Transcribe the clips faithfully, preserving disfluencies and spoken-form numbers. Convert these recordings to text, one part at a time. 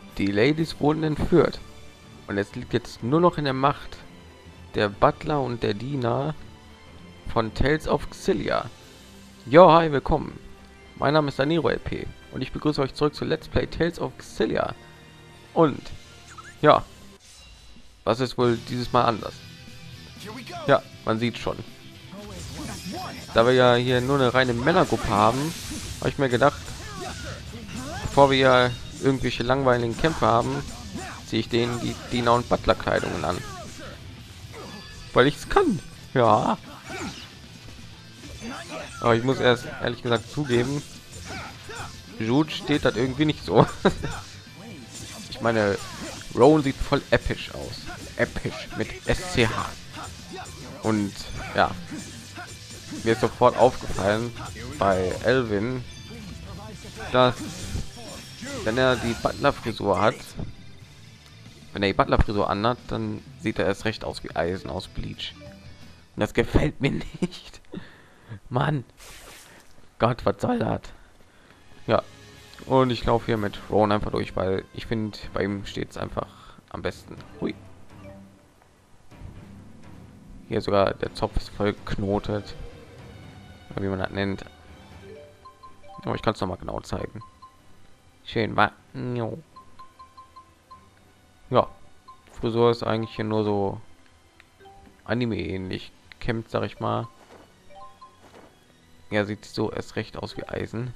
Die Ladies wurden entführt und es liegt jetzt nur noch in der Macht der Butler und der Diener von Tales of Xillia. Jo, hi, willkommen. Mein Name ist Daniro L P und ich begrüße euch zurück zu Let's Play Tales of Xillia. Und ja, was ist wohl dieses Mal anders? Ja, man sieht schon. Da wir ja hier nur eine reine Männergruppe haben, habe ich mir gedacht, bevor wir ja irgendwelche langweiligen Kämpfe haben, ziehe ich denen die Diener und Butler Kleidungen an, weil ich es kann. Ja, aber ich muss erst ehrlich gesagt zugeben, Jude steht das irgendwie nicht so. Ich meine, Rowan sieht voll episch aus, episch mit S C H. Und ja, mir ist sofort aufgefallen bei Elvin, dass wenn er die Butler Frisur hat, wenn er die Butler Frisur anhat, dann sieht er erst recht aus wie Eisen aus Bleach. Und das gefällt mir nicht. Mann, Gott, was soll das? Ja, und ich laufe hier mit Ron einfach durch, weil ich finde, bei ihm steht es einfach am besten. Hui. Hier sogar der Zopf ist voll knotet, wie man das nennt. Aber ich kann es noch mal genau zeigen. Schön, war. Ja, Frisur ist eigentlich hier nur so Anime ähnlich kämpft, sag ich mal. Er sieht so erst recht aus wie Eisen.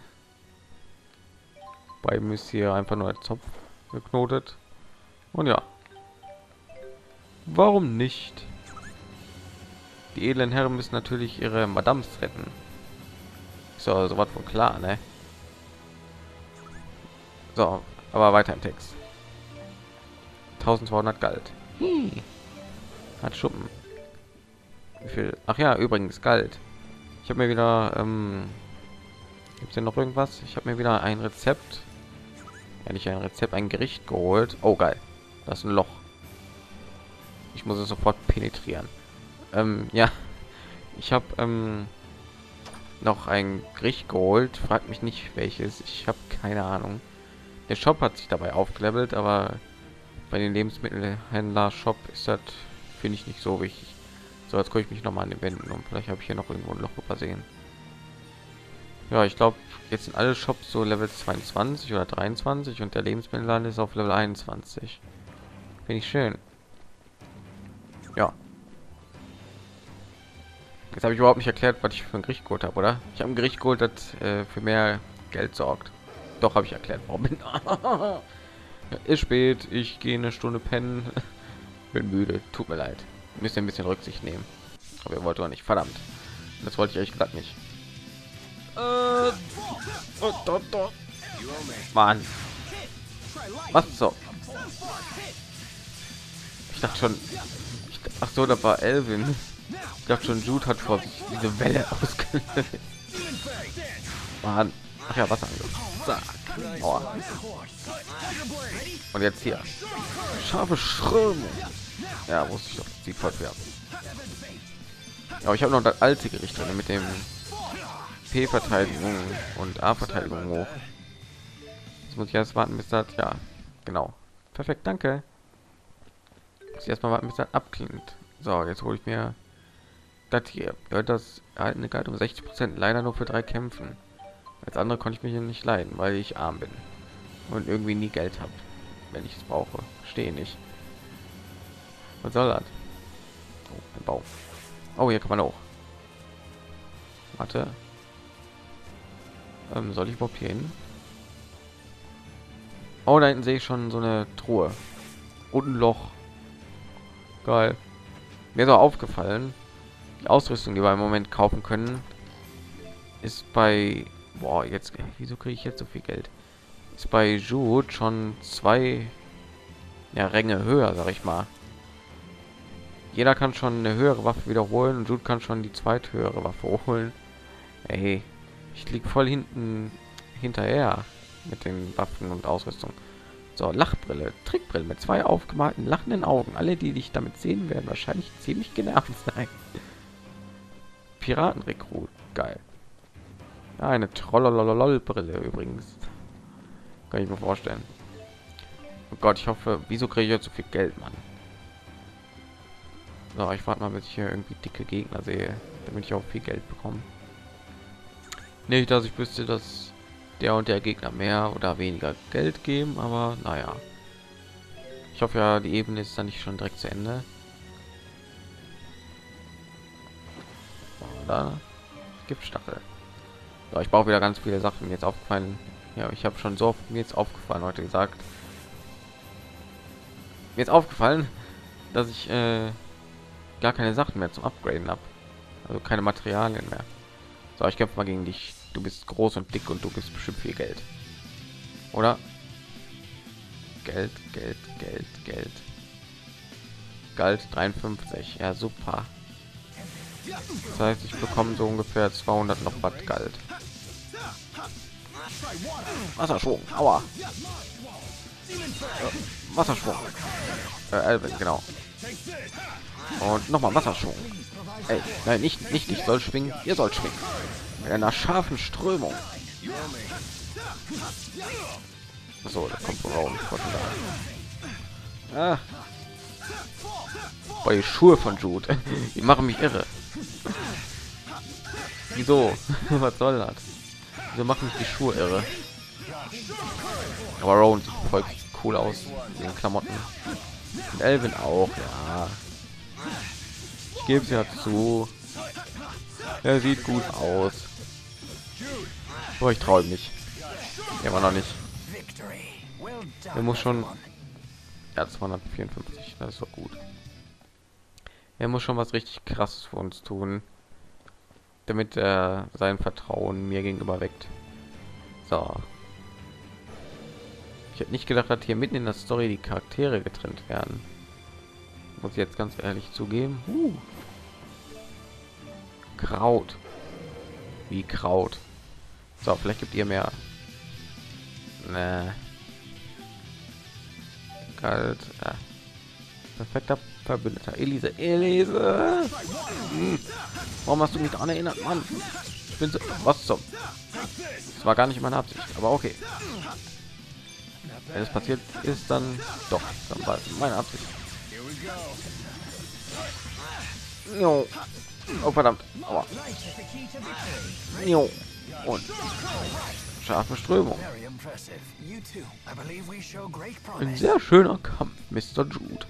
Bei ihm ist hier einfach nur der Zopf geknotet. Und ja, warum nicht? Die edlen Herren müssen natürlich ihre Madams retten. So, so was wohl klar, ne? So, aber weiter im Text. eintausendzweihundert Galt. Hm. Hat Schuppen. Wie viel? Ach ja, übrigens Galt. Ich habe mir wieder ähm, gibt es denn noch irgendwas? Ich habe mir wieder ein Rezept, ja nicht ein Rezept, ein Gericht geholt. Oh geil, das ist ein Loch. Ich muss es sofort penetrieren. Ähm, ja, ich habe ähm, noch ein Gericht geholt. Fragt mich nicht welches. Ich habe keine Ahnung. Der Shop hat sich dabei aufgelevelt, aber bei den Lebensmittelhändler Shop ist das, finde ich, nicht so wichtig. So, jetzt gucke ich mich noch mal an den Wänden und vielleicht habe ich hier noch irgendwo ein Loch übersehen. Ja, ich glaube, jetzt sind alle Shops so Level zweiundzwanzig oder dreiundzwanzig und der Lebensmittelladen ist auf Level einundzwanzig. Finde ich schön. Ja. Jetzt habe ich überhaupt nicht erklärt, was ich für ein Gericht geholt habe, oder? Ich habe ein Gericht geholt, das äh, für mehr Geld sorgt. Doch, habe ich erklärt, warum. Ja, ist spät, ich gehe eine Stunde pennen. Bin müde, tut mir leid. Müsst ihr ein bisschen Rücksicht nehmen. Aber ihr wollt doch nicht, verdammt. Das wollte ich ehrlich gesagt nicht. Äh, oh, doch, doch. Mann. Was so? Ich dachte schon. Ich, ach so, da war Elvin. Ich dachte schon, Jude hat vor sich diese Welle ausgelöst. Mann. Ach ja, Wasser. Oh. Und jetzt hier. Scharfe Strömung. Ja, wusste ich doch, die fortwerfen. Aber ich habe noch das alte Gericht drin mit dem P-Verteidigung und A-Verteidigung hoch. Jetzt muss ich erst warten, bis das, ja, genau. Perfekt, danke. Muss ich erstmal warten, bis das abklingt. So, jetzt hole ich mir das hier. Gehört das erhaltene Geld um sechzig Prozent, leider nur für drei Kämpfen. Als andere konnte ich mich nicht leiden, weil ich arm bin und irgendwie nie Geld habe, wenn ich es brauche. Stehe nicht. Was soll das? Oh, ein Bauch. Oh, hier kann man auch. Warte. Ähm, soll ich überhaupt hier hin? Oh, da hinten sehe ich schon so eine Truhe. Und ein Loch. Geil. Mir ist auch aufgefallen, die Ausrüstung, die wir im Moment kaufen können, ist bei... Boah, jetzt... Wieso kriege ich jetzt so viel Geld? Ist bei Jude schon zwei ja, Ränge höher, sag ich mal. Jeder kann schon eine höhere Waffe wiederholen und Jude kann schon die zweithöhere Waffe holen. Hey, ich lieg voll hinten hinterher mit den Waffen und Ausrüstung. So, Lachbrille, Trickbrille mit zwei aufgemalten lachenden Augen. Alle, die dich damit sehen, werden wahrscheinlich ziemlich genervt sein. Piratenrekrut, geil. Ja, eine Trollololol-Brille übrigens. Kann ich mir vorstellen. Oh Gott, ich hoffe, wieso kriege ich jetzt so viel Geld, Mann? So, ich warte mal, bis ich hier irgendwie dicke Gegner sehe, damit ich auch viel Geld bekomme. Nicht, dass ich wüsste, dass der und der Gegner mehr oder weniger Geld geben, aber naja. Ich hoffe ja, die Ebene ist dann nicht schon direkt zu Ende. Da gibt Stachel. So, ich brauche wieder ganz viele Sachen. Mir jetzt aufgefallen. Ja, ich habe schon so oft mir jetzt aufgefallen heute gesagt. Mir jetzt aufgefallen, dass ich äh, gar keine Sachen mehr zum Upgraden habe. Also keine Materialien mehr. So, ich kämpfe mal gegen dich. Du bist groß und dick und du bist bestimmt viel Geld. Oder? Geld, Geld, Geld, Geld. Galt dreiundfünfzig. Ja, super. Das heißt, ich bekomme so ungefähr zweihundert noch Watt Galt. Wasserschwung, aua. Äh, Wasserschwung. Äh, Elben, genau. Und nochmal Wasserschwung. Ey, nein, nicht, nicht, ich soll schwingen. Ihr sollt schwingen. Mit einer scharfen Strömung. So, da kommt Rowan von da. Ah. Boah, die Schuhe von Jude. Die machen mich irre. Wieso? Was soll das? Wieso machen mich die Schuhe irre? Aber Rowan sieht voll cool aus in den Klamotten. Und Elvin auch, ja. Ich gebe es ja zu. Er sieht gut aus. Aber ich traue mich. Immer noch nicht. Er muss schon. Ja, zweihundertvierundfünfzig. Das ist doch gut. Er muss schon was richtig krasses für uns tun, damit er sein Vertrauen mir gegenüber weckt. So. Ich hätte nicht gedacht, dass hier mitten in der Story die Charaktere getrennt werden. Muss ich jetzt ganz ehrlich zugeben. Uh. Kraut. Wie Kraut. So, vielleicht gibt ihr mehr. Nee. Kalt. Ja. Perfekter Verbündeter. Elise. Elise. Hm. Warum hast du mich daran erinnert, Mann? Ich bin so. Was zum? Das war gar nicht meine Absicht, aber okay. Wenn es passiert ist, dann doch. Dann war es meine Absicht. Jo. Oh verdammt. Aua. Jo. Und scharfe Strömung. Ein sehr schöner Kampf, Mister Jude.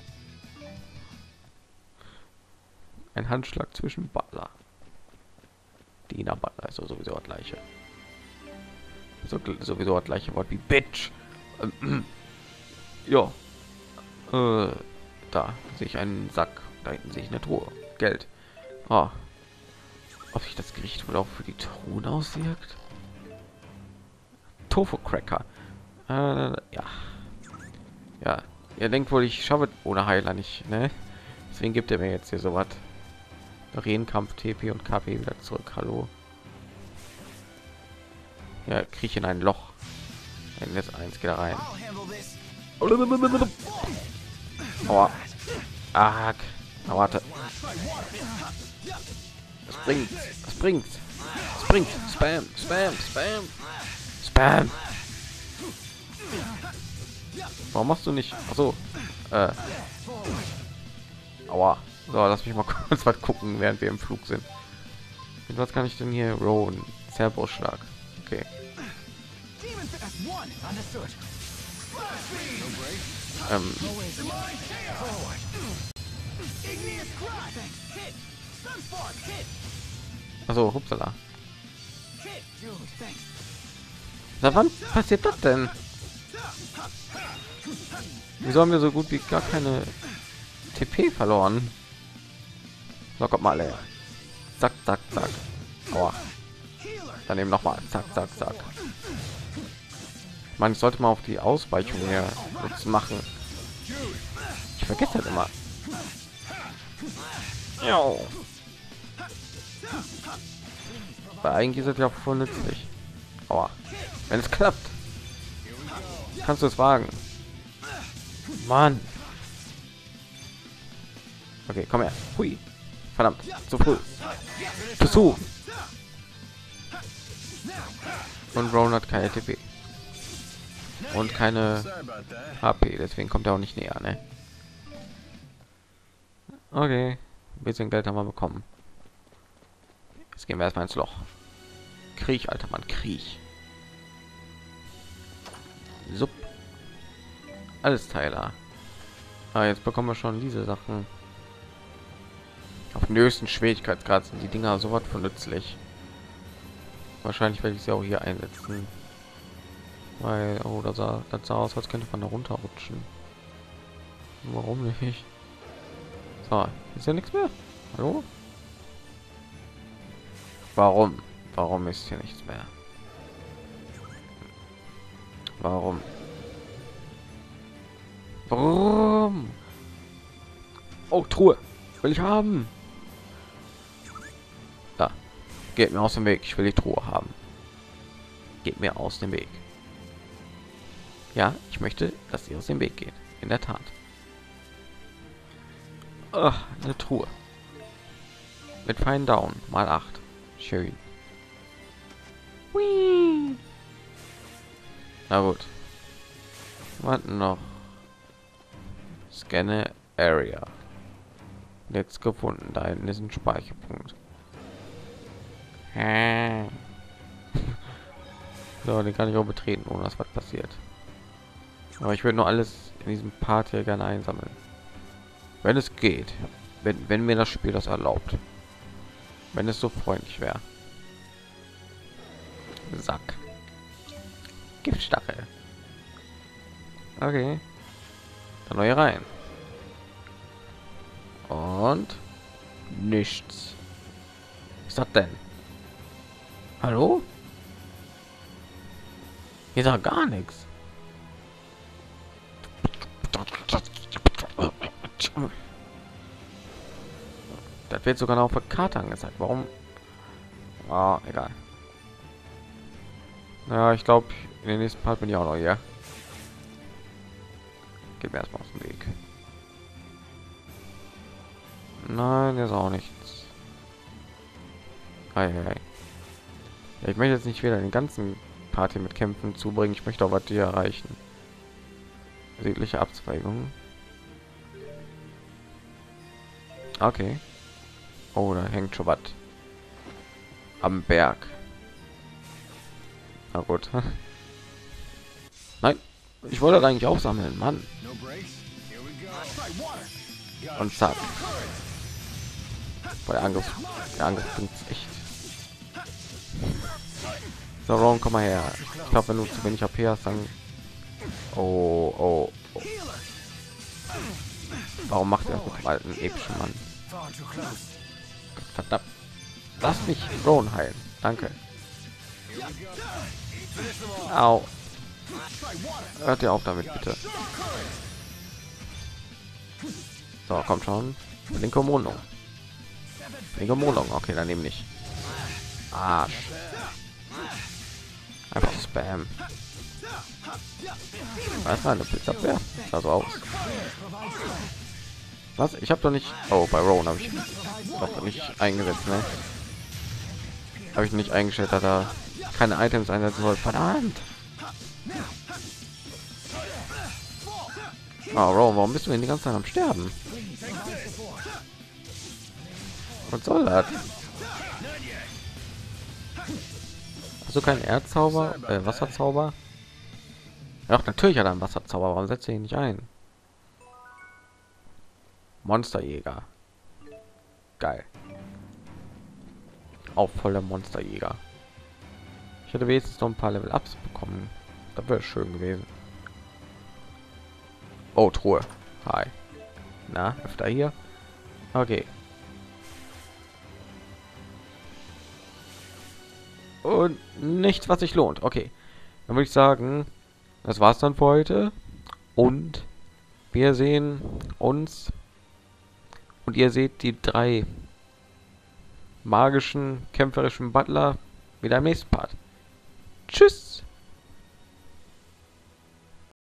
Ein Handschlag zwischen Butler. Dina Butler ist sowieso das gleiche. So, sowieso das gleiche Wort wie Bitch. Ähm, ja. Äh, da sehe ich einen Sack. Da hinten sehe ich eine Truhe. Geld. Ah. Ob sich das Gericht wohl auch für die Truhen auswirkt? Tofu Cracker. Äh, ja. Ja. Ihr denkt wohl, ich schaffe ohne Heiler nicht, ne? Deswegen gibt er mir jetzt hier so was. Rehenkampf, T P und K P wieder zurück. Hallo. Ja, kriege ich in ein Loch. Wenn jetzt eins geht da rein. Oh. Ah, na, warte. Das bringt. Das bringt. Das bringt. Spam, Spam, Spam. Spam. Warum machst du nicht? Achso. Äh. Aua. So, lass mich mal kurz was gucken, während wir im Flug sind. Mit was kann ich denn hier rollen? Zerbrustschlag. Okay. Ähm. Also, hupsala. Na, wann passiert das denn? Wieso haben wir so gut wie gar keine T P verloren? So, kommt mal her. Zack, zack, zack. Aua. Dann eben noch mal. Zack, zack, zack. Man sollte mal auf die Ausweichung hier jetzt machen. Ich vergesse das immer. Ja. Weil eigentlich ist es ja voll nützlich. Aber wenn es klappt, kannst du es wagen. Mann. Okay, komm her. Hui. Verdammt, zu früh. Zu zu. Und Brown hat keine T P. und keine H P, deswegen kommt er auch nicht näher, ne? Okay, ein bisschen Geld haben wir bekommen. Jetzt gehen wir erstmal ins Loch. Kriech, alter Mann, Kriech. Sup. Alles Teiler. Ah, jetzt bekommen wir schon diese Sachen. Auf dem höchsten Schwierigkeitsgrad sind die Dinger so was von nützlich. Wahrscheinlich werde ich sie auch hier einsetzen. Weil, oh, das sah, das sah aus, als könnte man da runterrutschen. Warum nicht? So, ist ja nichts mehr. Hallo? Warum? Warum ist hier nichts mehr? Warum? Warum? Oh, Truhe. Will ich haben. Da. Geht mir aus dem Weg. Ich will die Truhe haben. Geht mir aus dem Weg. Ja, ich möchte, dass sie aus dem Weg geht. In der Tat. Ach, eine Truhe. Mit feinen Down. Mal acht. Schön. Hui. Na gut. Warten noch. Scanne Area. Jetzt gefunden. Da hinten ist ein Speicherpunkt. So, den kann ich auch betreten, ohne dass was passiert. Aber ich würde nur alles in diesem Part hier gerne einsammeln. Wenn es geht. Wenn, wenn mir das Spiel das erlaubt. Wenn es so freundlich wäre. Sack. Giftstachel. Okay. Dann neue rein. Und nichts. Was ist das denn? Hallo? Hier ist gar nichts. Das wird sogar noch auf der Karte angezeigt. Warum? Ah, egal. Ja, ich glaube, in den nächsten Part bin ich auch noch hier. Geht mir erstmal aus dem Weg. Nein, ist auch nichts. Ei, ei, ei. Ja, ich möchte jetzt nicht wieder den ganzen Part hier mit Kämpfen zubringen. Ich möchte auch was hier erreichen. Südliche Abzweigung. Okay. Oh, da hängt schon was am Berg. Na gut. Nein, ich wollte das eigentlich auch sammeln, Mann. Und zack. Bei der Angriff, der Angriff bringt echt. So, Ron, komm mal her. Ich glaube, wenn du zu wenig H P hast, dann. Oh, oh, oh. Warum macht er mit dem alten epischen Mann? Verdammt. Lass mich Ron heilen. Danke. Au. Hört ihr auf damit, bitte. So, kommt schon. Linke Mondung. Linke Mondung. Okay, dann eben nicht. Arsch. Einfach Spam. Was war eine Blitzabwehr? Sah so aus. Was? Ich habe doch nicht. Oh, bei Rowan habe ich doch nicht eingesetzt, ne? Habe ich nicht eingestellt, dass er keine Items einsetzen soll. Verdammt. Oh, Rowan, warum bist du denn die ganze Zeit am Sterben? Was soll das? Hast du keinen Erdzauber, äh, Wasserzauber? Ja, natürlich hat er einen Wasserzauber. Warum setzt er ihn nicht ein? Monsterjäger. Geil. Auch voller Monsterjäger. Ich hätte wenigstens noch ein paar Level Ups bekommen. Das wäre schön gewesen. Oh, Truhe. Hi. Na, öfter hier. Okay. Und nichts, was sich lohnt. Okay. Dann würde ich sagen, das war's dann für heute. Und wir sehen uns. Und ihr seht die drei magischen, kämpferischen Butler wieder im nächsten Part. Tschüss.